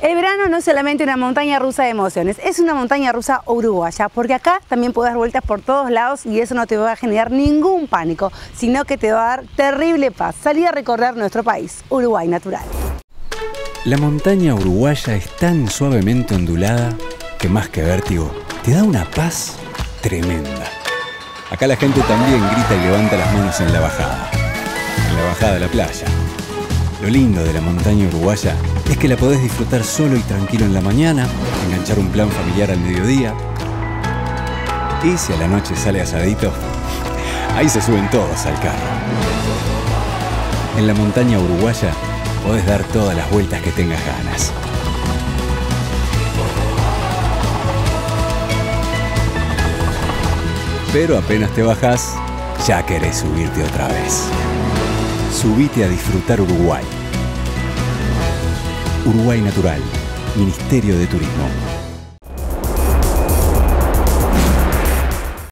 El verano no es solamente una montaña rusa de emociones, es una montaña rusa uruguaya, porque acá también puedes dar vueltas por todos lados y eso no te va a generar ningún pánico, sino que te va a dar terrible paz. Salí a recorrer nuestro país, Uruguay natural. La montaña uruguaya es tan suavemente ondulada que más que vértigo, te da una paz tremenda. Acá la gente también grita y levanta las manos en la bajada de la playa. Lo lindo de la montaña uruguaya es que la podés disfrutar solo y tranquilo en la mañana, enganchar un plan familiar al mediodía. Y si a la noche sale asadito, ahí se suben todos al carro. En la montaña uruguaya podés dar todas las vueltas que tengas ganas. Pero apenas te bajás, ya querés subirte otra vez. Subite a disfrutar Uruguay. Uruguay Natural, Ministerio de Turismo.